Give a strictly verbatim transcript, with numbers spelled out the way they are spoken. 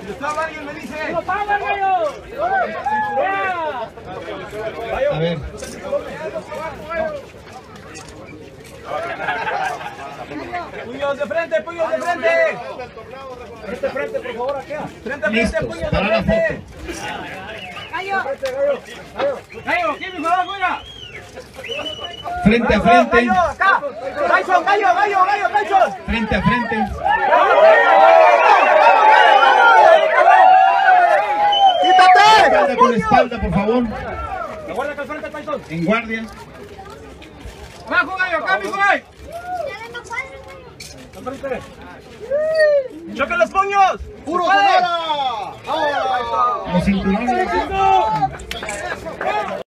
Si estaba alguien me dice. ¡Lo pagan, gallo! A ver. Puños de frente, puños de frente. Este frente, por favor, aquí. Frente a frente, Listos puños de para la frente. ¡Gallo! Gallo, ¿quién me va, fuera? Frente a frente. Gallo, acá. Tyson, gallo, gallo, gallo, Tyson. Frente a frente. ¡Quítate! Espalda con espalda, por favor. Aguarda acá al frente, Tyson. En guardia. Bajo, gallo, acá, mi güey. ¡Choquen los puños! ¡Puro Los cinturones.